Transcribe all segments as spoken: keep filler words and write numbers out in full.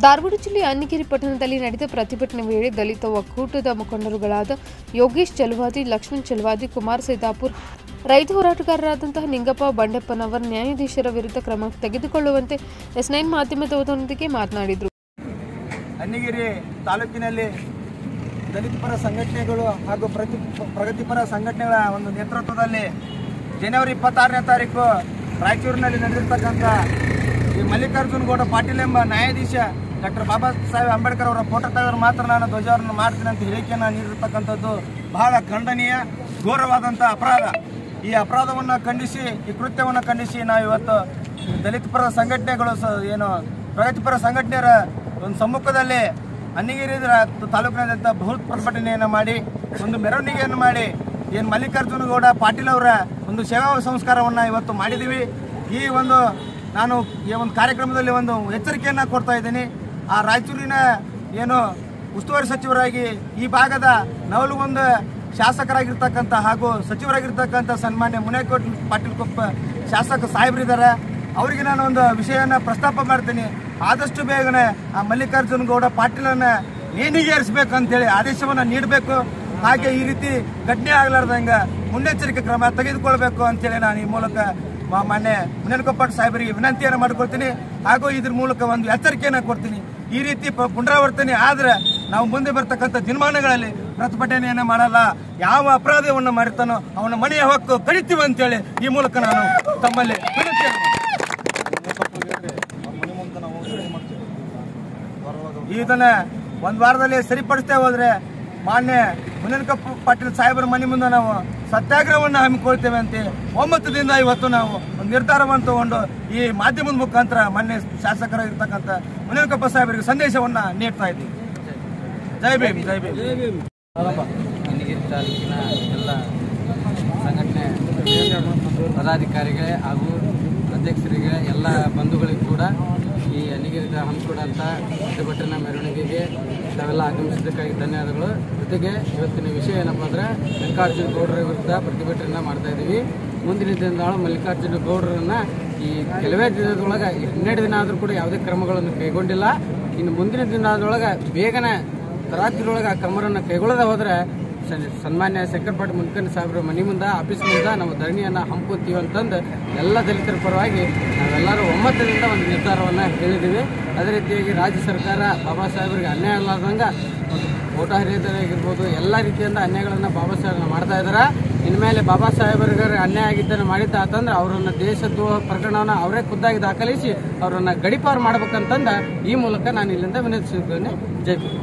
ಧಾರವಾಡ ಜಿಲ್ಲೆಯ ಅನ್ನಿಗೇರಿ ಪಟ್ಟಣದಲ್ಲಿ ನಡೆದ ಪ್ರತಿಭಟನೆ ವೇಳೆ ದಲಿತ ಒಕ್ಕೂಟದ ಮುಖಂಡರುಗಳಾದ ಯೋಗೇಶ್ ಚಲವಾದಿ, ಲಕ್ಷ್ಮಣ್ ಚಲವಾದಿ, ಕುಮಾರ್ ಸೈದಾಪುರ್, ರೈತ ಹೋರಾಟಗಾರರಾದಂತಹ ನಿಂಗಪ್ಪ ಬಂಡೆಪ್ಪನವರ್ ನ್ಯಾಯಾಧೀಶರ ವಿರುದ್ಧ ಕ್ರಮ ತೆಗೆದುಕೊಳ್ಳುವಂತೆ ಎಸ್ ನೈನ್ ಮಾಧ್ಯಮದವರೊಂದಿಗೆ ಮಾತನಾಡಿದರು. ಅನ್ನಿಗೇರಿ ತಾಲೂಕಿನಲ್ಲಿ ದಲಿತ ಪರ ಸಂಘಟನೆಗಳು ಹಾಗೂ ಪ್ರತಿ ಪ್ರಗತಿಪರ ಸಂಘಟನೆಗಳ ಒಂದು ನೇತೃತ್ವದಲ್ಲಿ ಜನವರಿ ಇಪ್ಪತ್ತಾರನೇ ತಾರೀಕು ರಾಯಚೂರಿನಲ್ಲಿ ನಡೆದಿರ್ತಕ್ಕಂಥ ಈ ಮಲ್ಲಿಕಾರ್ಜುನ ಗೌಡ ಪಾಟೀಲ್ ಎಂಬ ನ್ಯಾಯಾಧೀಶ ಡಾಕ್ಟರ್ ಬಾಬಾ ಸಾಹೇಬ್ ಅಂಬೇಡ್ಕರ್ ಅವರ ಫೋಟೋ ತೆಗೆದು ಮಾತ್ರ ನಾನು ಧ್ವಜಾರೋಹಣ ಮಾಡ್ತೀನಿ ಅಂತ ಹೇಳಿಕೆಯನ್ನು ನೀಡಿರ್ತಕ್ಕಂಥದ್ದು ಬಹಳ ಖಂಡನೀಯ, ಘೋರವಾದಂಥ ಅಪರಾಧ. ಈ ಅಪರಾಧವನ್ನು ಖಂಡಿಸಿ, ಈ ಕೃತ್ಯವನ್ನು ಖಂಡಿಸಿ ನಾವು ಇವತ್ತು ದಲಿತ ಪರ ಸಂಘಟನೆಗಳು ಏನು ಪ್ರಗತಿಪರ ಸಂಘಟನೆಯರ ಒಂದು ಸಮ್ಮುಖದಲ್ಲಿ ಅನ್ನಿಗೇರಿ ತಾಲೂಕಿನಾದ್ಯಂತ ಬೃಹತ್ ಪ್ರತಿಭಟನೆಯನ್ನು ಮಾಡಿ ಒಂದು ಮೆರವಣಿಗೆಯನ್ನು ಮಾಡಿ ಏನು ಮಲ್ಲಿಕಾರ್ಜುನ ಗೌಡ ಪಾಟೀಲ್ ಅವರ ಒಂದು ಸೇವಾ ಸಂಸ್ಕಾರವನ್ನು ಇವತ್ತು ಮಾಡಿದ್ದೀವಿ. ಈ ಒಂದು ನಾನು ಈ ಒಂದು ಕಾರ್ಯಕ್ರಮದಲ್ಲಿ ಒಂದು ಎಚ್ಚರಿಕೆಯನ್ನು ಕೊಡ್ತಾ ಇದ್ದೀನಿ. ಆ ರಾಯಚೂರಿನ ಏನು ಉಸ್ತುವಾರಿ ಸಚಿವರಾಗಿ ಈ ಭಾಗದ ನವಲಗುಂದ ಶಾಸಕರಾಗಿರ್ತಕ್ಕಂಥ ಹಾಗೂ ಸಚಿವರಾಗಿರ್ತಕ್ಕಂಥ ಸನ್ಮಾನ್ಯ ಮುನೇಕೋಟ್ ಪಾಟೀಲ್ ಕೊಪ್ಪ ಶಾಸಕ ಸಾಹೇಬರಿದ್ದಾರೆ. ಅವರಿಗೆ ನಾನು ಒಂದು ವಿಷಯವನ್ನು ಪ್ರಸ್ತಾಪ ಮಾಡ್ತೀನಿ. ಆದಷ್ಟು ಬೇಗನೆ ಆ ಮಲ್ಲಿಕಾರ್ಜುನ ಗೌಡ ಪಾಟೀಲನ್ನು ನೇಣಿಗೇರಿಸಬೇಕಂತೇಳಿ ಆದೇಶವನ್ನು ನೀಡಬೇಕು. ಹಾಗೆ ಈ ರೀತಿ ಘಟನೆ ಆಗಲಾರ್ದಂಗೆ ಮುನ್ನೆಚ್ಚರಿಕೆ ಕ್ರಮ ತೆಗೆದುಕೊಳ್ಬೇಕು ಅಂತೇಳಿ ನಾನು ಈ ಮೂಲಕ ಮಾನ್ಯ ಮುನೇನಕೊಪ್ಪ ಸಾಹೇಬರಿಗೆ ವಿನಂತಿಯನ್ನು ಮಾಡಿಕೊಳ್ತೀನಿ. ಹಾಗೂ ಇದ್ರ ಮೂಲಕ ಒಂದು ಎಚ್ಚರಿಕೆಯನ್ನು ಕೊಡ್ತೀನಿ. ಈ ರೀತಿ ಪುನರಾವರ್ತನೆ ಆದರೆ ನಾವು ಮುಂದೆ ಬರ್ತಕ್ಕಂಥ ದಿನಮಾನಗಳಲ್ಲಿ ಪ್ರತಿಭಟನೆಯನ್ನು ಮಾಡಲ್ಲ. ಯಾವ ಅಪರಾಧವನ್ನು ಮಾಡಿರ್ತಾನೋ ಅವನ ಮನೆಯ ಹಕ್ಕು ಕಡಿತೀವಿ ಅಂತೇಳಿ ಈ ಮೂಲಕ ನಾನು ತಮ್ಮಲ್ಲಿ ವಿನಂತಿಯನ್ನು ಇದನ್ನ ಒಂದು ವಾರದಲ್ಲಿ ಸರಿಪಡಿಸ್ತೇ ಹೋದ್ರೆ ಮಾನ್ಯ ಮುನೇನಕೊಪ್ಪ ಪಾಟೀಲ್ ಸಾಹೇಬರ ಮನೆ ಮುಂದೆ ನಾವು ಸತ್ಯಾಗ್ರಹವನ್ನು ಹಮ್ಮಿಕೊಳ್ತೇವೆ ಅಂತ ಒಮ್ಮತದಿಂದ ಇವತ್ತು ನಾವು ಒಂದು ನಿರ್ಧಾರವನ್ನು ತಗೊಂಡು ಈ ಮಾಧ್ಯಮದ ಮುಖಾಂತರ ಮಾನ್ಯ ಶಾಸಕರಾಗಿರ್ತಕ್ಕಂಥ ಮುನೇನಕೊಪ್ಪ ಸಾಹೇಬರಿಗೆ ಸಂದೇಶವನ್ನು ನೀಡ್ತಾ ಇದ್ದೀವಿ. ಜೈ ಭೀಮ್, ಜೈ ಭೀಮ್. ಅನ್ನಿಗೇರಿ ತಾಲೂಕಿನ ಎಲ್ಲ ಸಂಘಟನೆ ಪದಾಧಿಕಾರಿಗಳೇ ಹಾಗೂ ಅಧ್ಯಕ್ಷರಿಗೆ ಎಲ್ಲ ಬಂಧುಗಳಿಗೂ ಕೂಡ ಈ ಅನ್ನಿಗೇರಿ ಹಮ್ಮಿಕೊಂಡಂಥ ಪ್ರತಿಭಟನಾ ಮೆರವಣಿಗೆಗೆ ತಾವೆಲ್ಲ ಆಗಮಿಸಿದ್ದಕ್ಕಾಗಿ ಧನ್ಯವಾದಗಳು. ಜೊತೆಗೆ ಇವತ್ತಿನ ವಿಷಯ ಏನಪ್ಪ ಅಂದರೆ ಮಲ್ಲಿಕಾರ್ಜುನ ಗೌಡರ ವಿರುದ್ಧ ಪ್ರತಿಭಟನೆ ಮಾಡ್ತಾ ಇದ್ದೀವಿ. ಮುಂದಿನ ದಿನಗಳು ಮಲ್ಲಿಕಾರ್ಜುನ ಗೌಡರನ್ನು ಈ ಕೆಲವೇ ದಿನದೊಳಗೆ ಹನ್ನೆರಡು ದಿನ ಆದರೂ ಕೂಡ ಯಾವುದೇ ಕ್ರಮಗಳನ್ನು ಕೈಗೊಂಡಿಲ್ಲ. ಇನ್ನು ಮುಂದಿನ ದಿನದೊಳಗೆ ಬೇಗನೆ ರಾತ್ರಿಯೊಳಗೆ ಆ ಕ್ರಮವನ್ನು ಕೈಗೊಳ್ಳದೆ ಹೋದರೆ ಸನ್ಮಾನ್ಯ ಶಂಕರಪಾಟಿ ಮುನ್ಕನ್ ಸಾಹೇಬ್ರ ಮನೆ ಮುಂದೆ ಆಫೀಸ್ ಮುಂದೆ ನಾವು ಧರಣಿಯನ್ನು ಹಮ್ಮಿಕೊತೀವಿ ಅಂತಂದು ಎಲ್ಲ ದಲಿತರ ಪರವಾಗಿ ನಾವೆಲ್ಲರೂ ಒಮ್ಮತದಿಂದ ಒಂದು ನಿರ್ಧಾರವನ್ನು ಹೇಳಿದ್ದೀವಿ. ಅದೇ ರೀತಿಯಾಗಿ ರಾಜ್ಯ ಸರ್ಕಾರ ಬಾಬಾ ಸಾಹೇಬರಿಗೆ ಅನ್ಯಾಯ ಆಗಲಾರ್ದಂಗೆ ಒಂದು ಓಟ ಹರಿಯೋದಾಗಿರ್ಬೋದು ಎಲ್ಲ ರೀತಿಯಿಂದ ಅನ್ಯಾಯಗಳನ್ನು ಬಾಬಾ ಸಾಹೇಬ್ನ ಮಾಡ್ತಾ ಇದ್ದಾರೆ. ಇನ್ಮೇಲೆ ಬಾಬಾ ಸಾಹೇಬರಿಗೆ ಅನ್ಯಾಯ ಆಗಿದ್ದನ್ನು ಮಾಡಿದ್ದ ಅಂತಂದ್ರೆ ಅವರನ್ನು ದೇಶದ್ರೋಹ ಪ್ರಕರಣವನ್ನು ಅವರೇ ಖುದ್ದಾಗಿ ದಾಖಲಿಸಿ ಅವರನ್ನು ಗಡೀಪಾರು ಮಾಡ್ಬೇಕಂತಂದು ಈ ಮೂಲಕ ನಾನು ಇಲ್ಲಿಂದ ವಿನಂತಿಸಿದ್ದೇನೆ. ಜೈ ಭೀಮ್.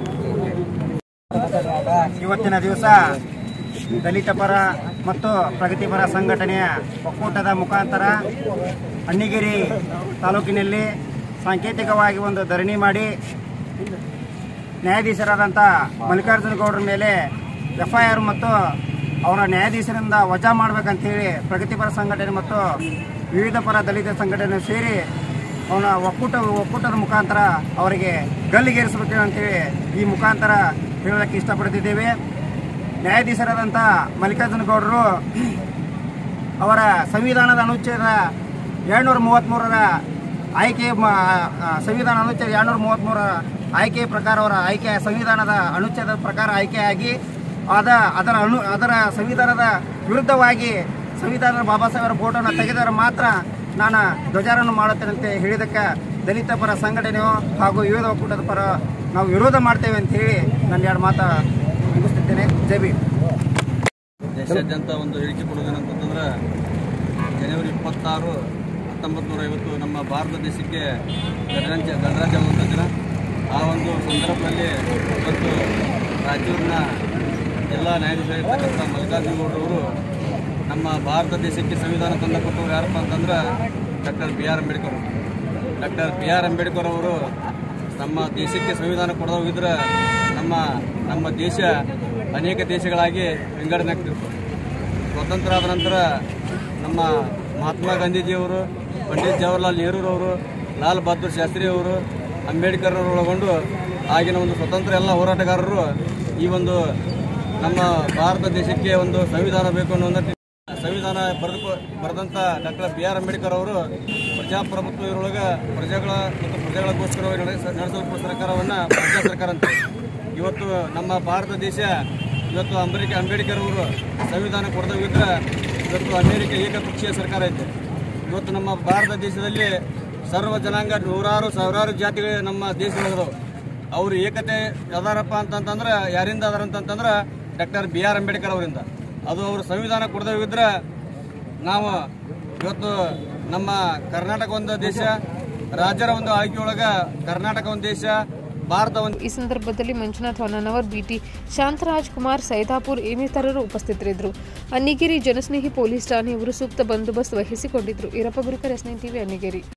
ಇವತ್ತಿನ ದಿವಸ ದಲಿತ ಪರ ಮತ್ತು ಪ್ರಗತಿಪರ ಸಂಘಟನೆಯ ಒಕ್ಕೂಟದ ಮುಖಾಂತರ ಅನ್ನಿಗೇರಿ ತಾಲೂಕಿನಲ್ಲಿ ಸಾಂಕೇತಿಕವಾಗಿ ಒಂದು ಧರಣಿ ಮಾಡಿ ನ್ಯಾಯಾಧೀಶರಾದಂಥ ಮಲ್ಲಿಕಾರ್ಜುನ ಗೌಡರ ಮೇಲೆ ಎಫ್ ಐ ಆರ್ ಮತ್ತು ಅವರ ನ್ಯಾಯಾಧೀಶರಿಂದ ವಜಾ ಮಾಡಬೇಕಂತೇಳಿ ಪ್ರಗತಿಪರ ಸಂಘಟನೆ ಮತ್ತು ವಿವಿಧ ಪರ ದಲಿತ ಸಂಘಟನೆ ಸೇರಿ ಅವನ ಒಕ್ಕೂಟ ಒಕ್ಕೂಟದ ಮುಖಾಂತರ ಅವರಿಗೆ ಗಲ್ಲಿಗೇರಿಸಬೇಕು ಅಂತೇಳಿ ಈ ಮುಖಾಂತರ ಹೇಳೋಕ್ಕೆ ಇಷ್ಟಪಡ್ತಿದ್ದೇವೆ. ನ್ಯಾಯಾಧೀಶರಾದಂಥ ಮಲ್ಲಿಕಾರ್ಜುನ ಗೌಡರು ಅವರ ಸಂವಿಧಾನದ ಅನುಚ್ಛೇದ ಎರಡುನೂರ ಮೂವತ್ತ್ಮೂರರ ಆಯ್ಕೆ ಸಂವಿಧಾನ ಅನುಚ್ಛೇದ ಎರಡುನೂರ ಮೂವತ್ತ್ಮೂರರ ಆಯ್ಕೆಯ ಪ್ರಕಾರ ಅವರ ಆಯ್ಕೆ ಸಂವಿಧಾನದ ಅನುಚ್ಛೇದದ ಪ್ರಕಾರ ಆಯ್ಕೆಯಾಗಿ ಅದ ಅದರ ಅನು ಅದರ ಸಂವಿಧಾನದ ವಿರುದ್ಧವಾಗಿ ಸಂವಿಧಾನದ ಬಾಬಾ ಸಾಹೇಬರ ಫೋಟೋನ ತೆಗೆದರೆ ಮಾತ್ರ ನಾನು ಧ್ವಜಾರೋಹಣ ಮಾಡುತ್ತೇನೆ ಅಂತ ಹೇಳಿದಕ್ಕೆ ದಲಿತ ಪರ ಸಂಘಟನೆಯು ಹಾಗೂ ವಿವಿಧ ಒಕ್ಕೂಟದ ಪರ ನಾವು ವಿರೋಧ ಮಾಡ್ತೇವೆ ಅಂತ ಹೇಳಿ ನಾನು ಎರಡು ಮಾತು ಮುಗಿಸ್ತಿದ್ದೇನೆ. ಜೈ ಭೀಮ್. ದೇಶಾದ್ಯಂತ ಒಂದು ಹೇಳಿಕೆ ಕೊಡೋದೇನಂತಂದ್ರೆ ಜನವರಿ ಇಪ್ಪತ್ತಾರು ಹತ್ತೊಂಬತ್ತು ನೂರ ಐವತ್ತು ನಮ್ಮ ಭಾರತ ದೇಶಕ್ಕೆ ಗಣರಾಜ್ಯ ಗಣರಾಜ್ಯ ಒಂದು ದಿನ. ಆ ಒಂದು ಸಂದರ್ಭದಲ್ಲಿ ಇವತ್ತು ರಾಯಚೂರಿನ ಎಲ್ಲ ನ್ಯಾಯಾಧೀಶರಾಗಿರ್ತಕ್ಕಂಥ ಮಲ್ಲಿಕಾರ್ಜುನ ಗೌಡರವರು ನಮ್ಮ ಭಾರತ ದೇಶಕ್ಕೆ ಸಂವಿಧಾನ ತಂದು ಕೊಟ್ಟವರು ಯಾರಪ್ಪ ಅಂತಂದ್ರೆ ಡಾಕ್ಟರ್ ಬಿ ಆರ್ ಅಂಬೇಡ್ಕರ್ ಅವರು. ಡಾಕ್ಟರ್ ಬಿ ಆರ್ ಅಂಬೇಡ್ಕರ್ ಅವರು ನಮ್ಮ ದೇಶಕ್ಕೆ ಸಂವಿಧಾನ ಕೊಡದ ಹೋಗಿದ್ರೆ ನಮ್ಮ ನಮ್ಮ ದೇಶ ಅನೇಕ ದೇಶಗಳಾಗಿ ವಿಂಗಡಣೆ ಆಗ್ತಿತ್ತು. ಸ್ವತಂತ್ರ ಆದ ನಂತರ ನಮ್ಮ ಮಹಾತ್ಮ ಗಾಂಧೀಜಿಯವರು, ಪಂಡಿತ್ ಜವಾಹರ್ಲಾಲ್ ನೆಹರೂರವರು, ಲಾಲ್ ಬಹದ್ದೂರ್ ಶಾಸ್ತ್ರಿ ಅವರು, ಅಂಬೇಡ್ಕರ್ ಅವರು ಒಳಗೊಂಡು ಆಗಿನ ಒಂದು ಸ್ವತಂತ್ರ ಎಲ್ಲ ಹೋರಾಟಗಾರರು ಈ ಒಂದು ನಮ್ಮ ಭಾರತ ದೇಶಕ್ಕೆ ಒಂದು ಸಂವಿಧಾನ ಬೇಕು ಅನ್ನೋ ಸಂವಿಧಾನ ಬರೆದು ಬರೆದಂಥ ಡಾಕ್ಟರ್ ಬಿ ಆರ್ ಅಂಬೇಡ್ಕರ್ ಅವರು ಪ್ರಜಾಪ್ರಭುತ್ವ ಇದರೊಳಗೆ ಪ್ರಜೆಗಳ ಮತ್ತು ಪ್ರಜೆಗಳಿಗೋಸ್ಕರ ನಡೆಸುವ ಸರ್ಕಾರವನ್ನು ಪ್ರಜಾ ಸರ್ಕಾರ ಅಂತ. ಇವತ್ತು ನಮ್ಮ ಭಾರತ ದೇಶ ಇವತ್ತು ಅಂಬೇಡ್ಕರ್ ಅಂಬೇಡ್ಕರ್ ಅವರು ಸಂವಿಧಾನ ಕೊಡದಿದ್ರೆ ಇವತ್ತು ಅಮೆರಿಕ ಏಕಪಕ್ಷೀಯ ಸರ್ಕಾರ ಐತೆ. ಇವತ್ತು ನಮ್ಮ ಭಾರತ ದೇಶದಲ್ಲಿ ಸರ್ವ ಜನಾಂಗ ನೂರಾರು ಸಾವಿರಾರು ಜಾತಿಗಳು ನಮ್ಮ ದೇಶದೊಳಗದವು. ಅವರು ಏಕತೆ ಅದಾರಪ್ಪ ಅಂತಂತಂದ್ರೆ ಯಾರಿಂದ ಅದಾರ ಅಂತಂತಂದ್ರೆ ಡಾಕ್ಟರ್ ಬಿ ಆರ್ ಅಂಬೇಡ್ಕರ್ ಅವರಿಂದ. ಅದು ಅವರು ಸಂವಿಧಾನ ಕೊಡದಿದ್ರೆ ನಾವು ಇವತ್ತು ನಮ್ಮ ಕರ್ನಾಟಕ ಒಂದು ದೇಶ, ರಾಜ್ಯರ ಒಂದು ಆಯ್ಕೆಯೊಳಗೆ ಕರ್ನಾಟಕ ಒಂದು ದೇಶ, ಭಾರತ ಒಂದು. ಈ ಸಂದರ್ಭದಲ್ಲಿ ಮಂಜುನಾಥ್ ಹೊನ್ನವರ್, ಬಿಟಿ ಶಾಂತರಾಜ್ ಕುಮಾರ್, ಸೈದಾಪುರ್ ಇನ್ನಿತರರು ಉಪಸ್ಥಿತರಿದ್ದರು. ಅನ್ನಿಗೇರಿ ಜನಸ್ನೇಹಿ ಪೊಲೀಸ್ ಠಾಣೆಯವರು ಸೂಕ್ತ ಬಂದೋಬಸ್ತ್ ವಹಿಸಿಕೊಂಡಿದ್ದರು. Irappa Gurukar, S nine TV, Annigeri.